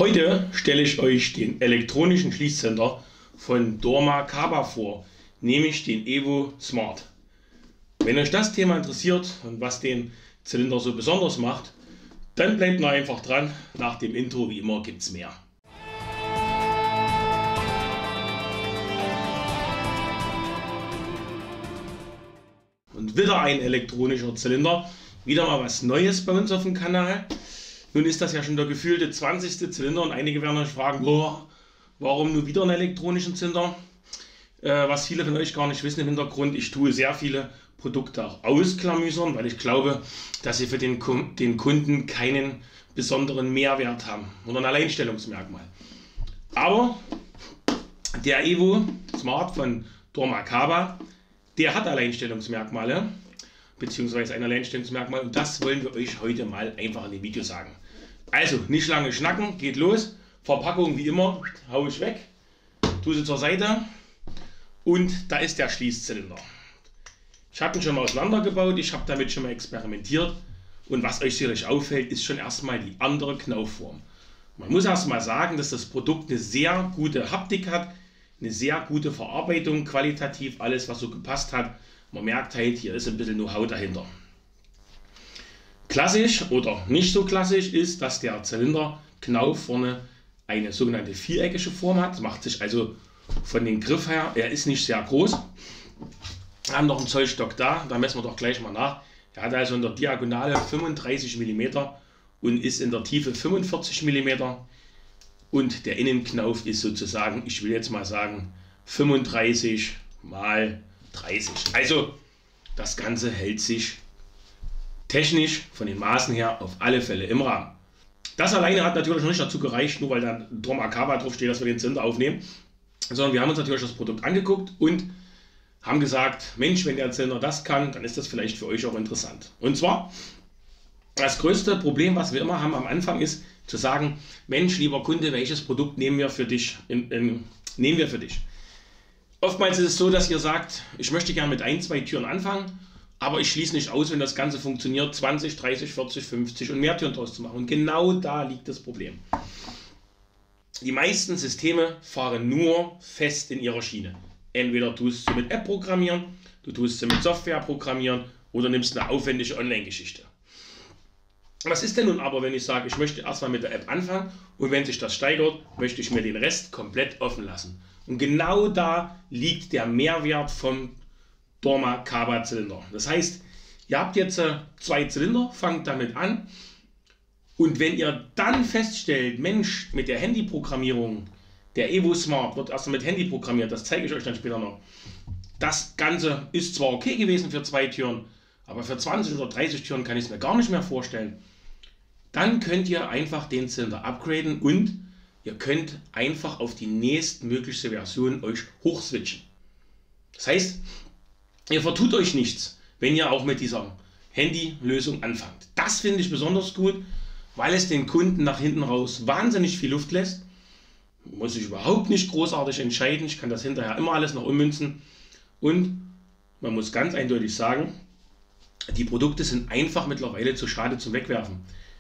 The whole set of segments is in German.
Heute stelle ich euch den elektronischen Schließzylinder von dormakaba vor, nämlich den Evo Smart. Wenn euch das Thema interessiert und was den Zylinder so besonders macht, dann bleibt nur einfach dran. Nach dem Intro wie immer gibt es mehr. Und wieder ein elektronischer Zylinder, wieder mal was Neues bei uns auf dem Kanal. Nun ist das ja schon der gefühlte 20. Zylinder und einige werden euch fragen, warum nur wieder einen elektronischen Zylinder? Was viele von euch gar nicht wissen im Hintergrund, ich tue sehr viele Produkte auch ausklamüsern, weil ich glaube, dass sie für den Kunden keinen besonderen Mehrwert haben oder ein Alleinstellungsmerkmal. Aber der Evo Smart von dormakaba, der hat Alleinstellungsmerkmale, beziehungsweise ein Alleinstellungsmerkmal, und das wollen wir euch heute mal einfach in dem Video sagen. Also, nicht lange schnacken, geht los. Verpackung wie immer, hau ich weg, tue sie zur Seite und da ist der Schließzylinder. Ich habe ihn schon mal auseinandergebaut, ich habe damit schon mal experimentiert und was euch sicherlich auffällt, ist schon erstmal die andere Knaufform. Man muss erstmal sagen, dass das Produkt eine sehr gute Haptik hat, eine sehr gute Verarbeitung, qualitativ alles, was so gepasst hat. Man merkt halt, hier ist ein bisschen Know-how dahinter. Klassisch oder nicht so klassisch ist, dass der Zylinderknauf vorne eine sogenannte viereckige Form hat. Das macht sich also von dem Griff her, er ist nicht sehr groß. Wir haben noch einen Zollstock da messen wir doch gleich mal nach. Er hat also in der Diagonale 35 mm und ist in der Tiefe 45 mm. Und der Innenknauf ist sozusagen, ich will jetzt mal sagen, 35 mal 30. Also das Ganze hält sich technisch von den Maßen her auf alle Fälle im Rahmen. Das alleine hat natürlich noch nicht dazu gereicht, nur weil da dormakaba drauf steht, dass wir den Zylinder aufnehmen, sondern wir haben uns natürlich das Produkt angeguckt und haben gesagt, Mensch, wenn der Zylinder das kann, dann ist das vielleicht für euch auch interessant. Und zwar, das größte Problem, was wir immer haben am Anfang, ist zu sagen, Mensch, lieber Kunde, welches Produkt nehmen wir für dich? Oftmals ist es so, dass ihr sagt, ich möchte gerne mit 1, 2 Türen anfangen, aber ich schließe nicht aus, wenn das Ganze funktioniert, 20, 30, 40, 50 und mehr Türen draus zu machen. Und genau da liegt das Problem. Die meisten Systeme fahren nur fest in ihrer Schiene. Entweder tust du mit App programmieren, du tust sie mit Software programmieren oder nimmst eine aufwendige Online-Geschichte. Was ist denn nun aber, wenn ich sage, ich möchte erstmal mit der App anfangen und wenn sich das steigert, möchte ich mir den Rest komplett offen lassen. Und genau da liegt der Mehrwert vom dormakaba Zylinder. Das heißt, ihr habt jetzt 2 Zylinder, fangt damit an und wenn ihr dann feststellt, Mensch, mit der Handyprogrammierung, der Evo Smart wird erst mit Handy programmiert, das zeige ich euch dann später noch. Das Ganze ist zwar okay gewesen für 2 Türen, aber für 20 oder 30 Türen kann ich es mir gar nicht mehr vorstellen. Dann könnt ihr einfach den Zylinder upgraden und ihr könnt einfach auf die nächstmögliche Version euch hochswitchen. Das heißt, ihr vertut euch nichts, wenn ihr auch mit dieser Handy-Lösung anfangt. Das finde ich besonders gut, weil es den Kunden nach hinten raus wahnsinnig viel Luft lässt. Man muss sich überhaupt nicht großartig entscheiden. Ich kann das hinterher immer alles noch ummünzen. Und man muss ganz eindeutig sagen, die Produkte sind einfach mittlerweile zu schade zum Wegwerfen.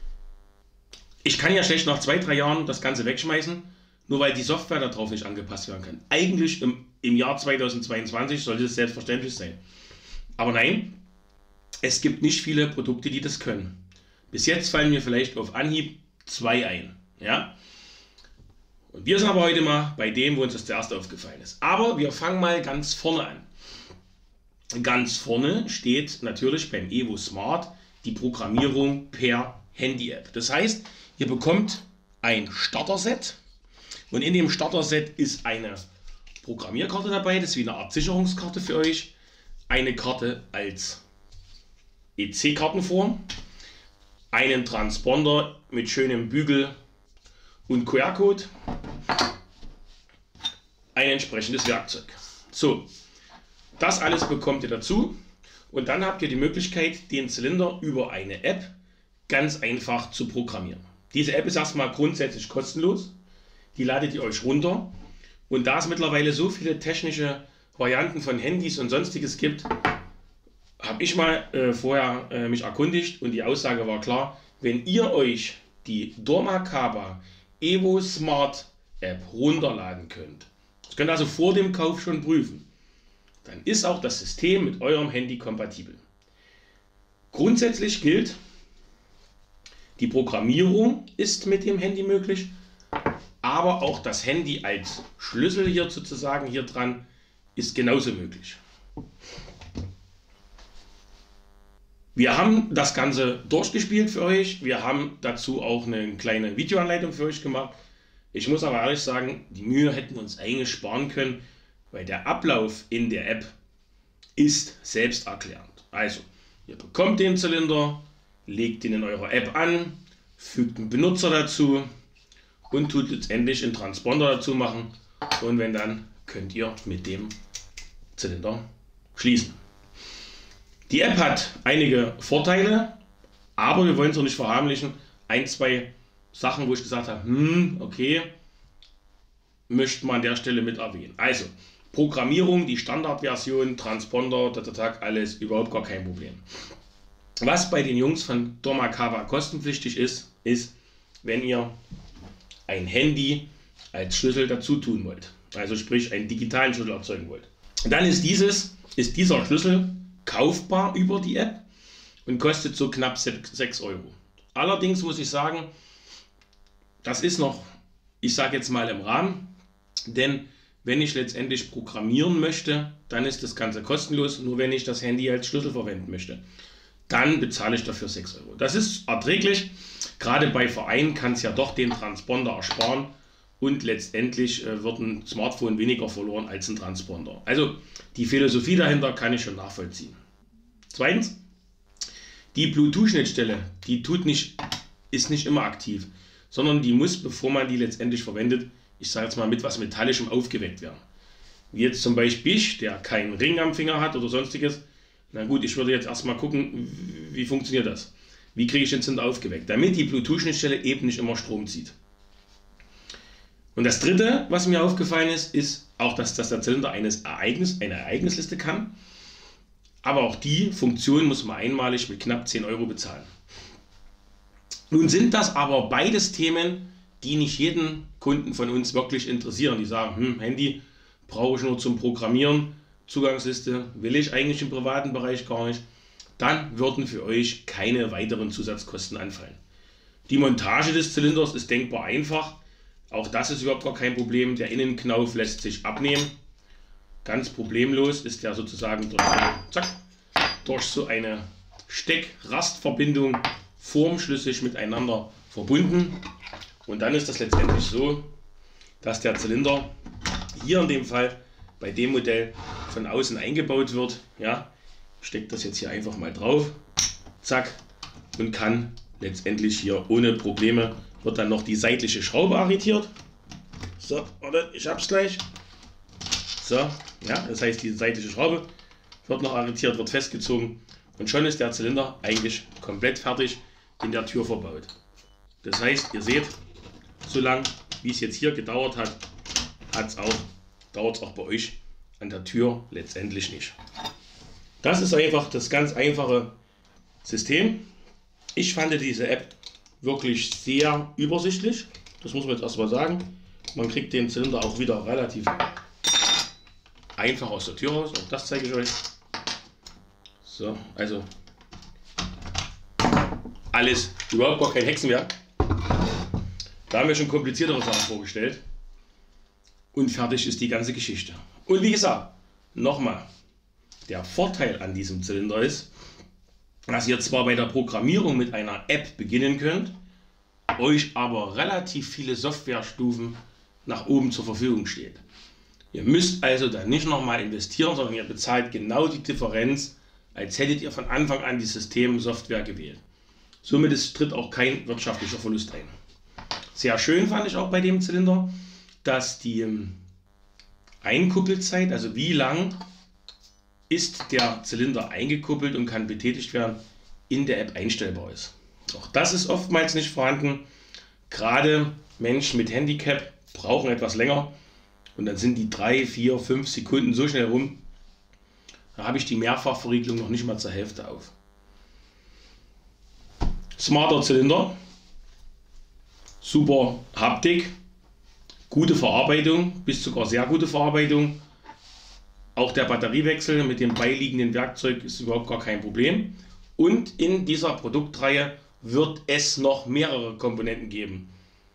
Ich kann ja schlecht nach 2, 3 Jahren das Ganze wegschmeißen, nur weil die Software darauf nicht angepasst werden kann. Eigentlich im Jahr 2022 sollte es selbstverständlich sein. Aber nein, es gibt nicht viele Produkte, die das können. Bis jetzt fallen mir vielleicht auf Anhieb 2 ein. Ja? Und wir sind aber heute mal bei dem, wo uns das zuerst aufgefallen ist. Aber wir fangen mal ganz vorne an. Ganz vorne steht natürlich beim Evo Smart die Programmierung per Handy-App. Das heißt, ihr bekommt ein Starter-Set und in dem Starter-Set ist eine Programmierkarte dabei, das ist wie eine Art Sicherungskarte für euch, eine Karte als EC-Kartenform, einen Transponder mit schönem Bügel und QR-Code, ein entsprechendes Werkzeug. So, das alles bekommt ihr dazu und dann habt ihr die Möglichkeit, den Zylinder über eine App ganz einfach zu programmieren. Diese App ist erstmal grundsätzlich kostenlos, die ladet ihr euch runter und da es mittlerweile so viele technische Varianten von Handys und sonstiges gibt, habe ich mal vorher mich erkundigt und die Aussage war klar, wenn ihr euch die dormakaba Evo Smart App runterladen könnt, das könnt ihr also vor dem Kauf schon prüfen, dann ist auch das System mit eurem Handy kompatibel. Grundsätzlich gilt, die Programmierung ist mit dem Handy möglich, aber auch das Handy als Schlüssel hier sozusagen hier dran ist genauso möglich. Wir haben das Ganze durchgespielt für euch. Wir haben dazu auch eine kleine Videoanleitung für euch gemacht. Ich muss aber ehrlich sagen, die Mühe hätten wir uns eigentlich sparen können, weil der Ablauf in der App ist selbsterklärend. Also, ihr bekommt den Zylinder, legt ihn in eurer App an, fügt einen Benutzer dazu und tut letztendlich einen Transponder dazu machen. Und wenn dann, könnt ihr mit dem Zylinder schließen. Die App hat einige Vorteile, aber wir wollen es auch nicht verharmlichen. Ein, zwei Sachen, wo ich gesagt habe, okay, möchte man an der Stelle mit erwähnen. Also, Programmierung, die Standardversion, Transponder, alles überhaupt gar kein Problem. Was bei den Jungs von dormakaba kostenpflichtig ist, ist, wenn ihr ein Handy als Schlüssel dazu tun wollt. Also sprich einen digitalen Schlüssel erzeugen wollt. Dann ist dieser Schlüssel kaufbar über die App und kostet so knapp 6 Euro. Allerdings muss ich sagen, das ist noch, ich sage jetzt mal im Rahmen, denn wenn ich letztendlich programmieren möchte, dann ist das Ganze kostenlos, nur wenn ich das Handy als Schlüssel verwenden möchte. Dann bezahle ich dafür 6 Euro. Das ist erträglich, gerade bei Vereinen kann es ja doch den Transponder ersparen und letztendlich wird ein Smartphone weniger verloren als ein Transponder. Also die Philosophie dahinter kann ich schon nachvollziehen. Zweitens, die Bluetooth-Schnittstelle, die ist nicht immer aktiv, sondern die muss, bevor man die letztendlich verwendet, ich sage jetzt mal mit was Metallischem aufgeweckt werden. Wie jetzt zum Beispiel ich, der keinen Ring am Finger hat oder sonstiges. Na gut, ich würde jetzt erstmal gucken, wie funktioniert das? Wie kriege ich den Zünder aufgeweckt? Damit die Bluetooth-Schnittstelle eben nicht immer Strom zieht. Und das dritte, was mir aufgefallen ist, ist auch, dass der Zylinder eine Ereignisliste kann. Aber auch die Funktion muss man einmalig mit knapp 10 Euro bezahlen. Nun sind das aber beides Themen, die nicht jeden Kunden von uns wirklich interessieren. Die sagen, Handy brauche ich nur zum Programmieren, Zugangsliste will ich eigentlich im privaten Bereich gar nicht. Dann würden für euch keine weiteren Zusatzkosten anfallen. Die Montage des Zylinders ist denkbar einfach. Auch das ist überhaupt gar kein Problem. Der Innenknauf lässt sich abnehmen. Ganz problemlos ist der sozusagen durch so eine Steck-Rast-Verbindung formschlüssig miteinander verbunden. Und dann ist das letztendlich so, dass der Zylinder hier in dem Fall bei dem Modell von außen eingebaut wird. Ja, steckt das jetzt hier einfach mal drauf, zack, und kann letztendlich hier ohne Probleme, wird dann noch die seitliche Schraube arretiert. So, warte, ich hab's gleich. So, ja, das heißt, die seitliche Schraube wird noch arretiert, wird festgezogen und schon ist der Zylinder eigentlich komplett fertig in der Tür verbaut. Das heißt, ihr seht, so lang wie es jetzt hier gedauert hat, dauert es auch bei euch an der Tür letztendlich nicht. Das ist einfach das ganz einfache System. Ich fand diese App wirklich sehr übersichtlich. Das muss man jetzt erstmal sagen. Man kriegt den Zylinder auch wieder relativ einfach aus der Tür raus. Auch das zeige ich euch. So, also alles überhaupt gar kein Hexenwerk. Da haben wir schon kompliziertere Sachen vorgestellt. Und fertig ist die ganze Geschichte. Und wie gesagt, nochmal, der Vorteil an diesem Zylinder ist, dass ihr zwar bei der Programmierung mit einer App beginnen könnt, euch aber relativ viele Softwarestufen nach oben zur Verfügung steht. Ihr müsst also dann nicht nochmal investieren, sondern ihr bezahlt genau die Differenz, als hättet ihr von Anfang an die Systemsoftware gewählt. Somit tritt auch kein wirtschaftlicher Verlust ein. Sehr schön fand ich auch bei dem Zylinder, dass die Einkuppelzeit, also wie lang ist der Zylinder eingekuppelt und kann betätigt werden, in der App einstellbar ist. Auch das ist oftmals nicht vorhanden. Gerade Menschen mit Handicap brauchen etwas länger und dann sind die 3, 4, 5 Sekunden so schnell rum. Da habe ich die Mehrfachverriegelung noch nicht mal zur Hälfte auf. Smarter Zylinder. Super Haptik, gute Verarbeitung, bis sogar sehr gute Verarbeitung. Auch der Batteriewechsel mit dem beiliegenden Werkzeug ist überhaupt gar kein Problem. Und in dieser Produktreihe wird es noch mehrere Komponenten geben.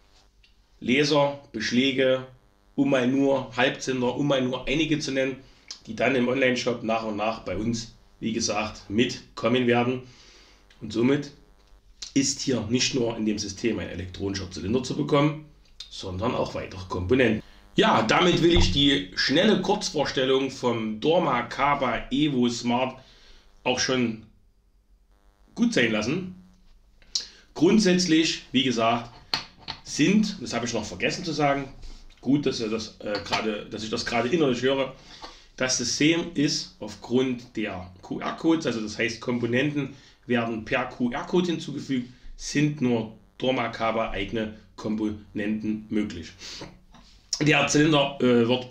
Laser, Beschläge, um mal nur Halbzylinder, um mal nur einige zu nennen, die dann im Online-Shop nach und nach bei uns, wie gesagt, mitkommen werden. Und somit ist hier nicht nur in dem System ein elektronischer Zylinder zu bekommen, sondern auch weitere Komponenten. Ja, damit will ich die schnelle Kurzvorstellung vom dormakaba Evo Smart auch schon gut sein lassen. Grundsätzlich, wie gesagt, das habe ich noch vergessen zu sagen, gut, dass ich das gerade innerlich höre, das System ist aufgrund der QR-Codes, also das heißt Komponenten werden per QR-Code hinzugefügt, sind nur dormakaba eigene Komponenten möglich. Der Zylinder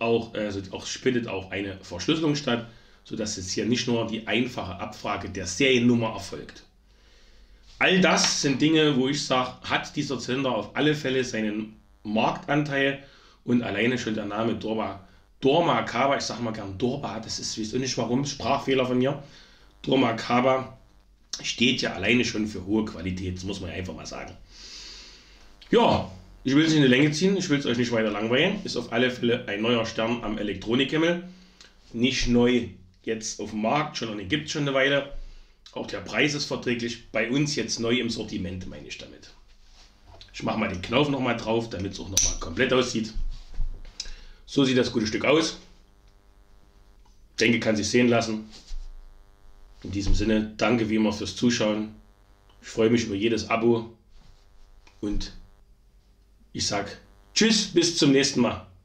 findet auch eine Verschlüsselung statt, sodass es hier nicht nur die einfache Abfrage der Seriennummer erfolgt. All das sind Dinge, wo ich sage, hat dieser Zylinder auf alle Fälle seinen Marktanteil und alleine schon der Name dormakaba, ich sage mal gern Dorba, das ist, wieso nicht warum, Sprachfehler von mir, dormakaba steht ja alleine schon für hohe Qualität, das muss man einfach mal sagen. Ja, ich will es nicht in die Länge ziehen, ich will es euch nicht weiter langweilen, ist auf alle Fälle ein neuer Stern am Elektronikhimmel, nicht neu jetzt auf dem Markt, den gibt es schon eine Weile. Auch der Preis ist verträglich, bei uns jetzt neu im Sortiment, meine ich damit. Ich mache mal den Knauf nochmal drauf, damit es auch nochmal komplett aussieht. So sieht das gute Stück aus. Ich denke, kann sich sehen lassen. In diesem Sinne, danke wie immer fürs Zuschauen. Ich freue mich über jedes Abo und ich sage Tschüss, bis zum nächsten Mal.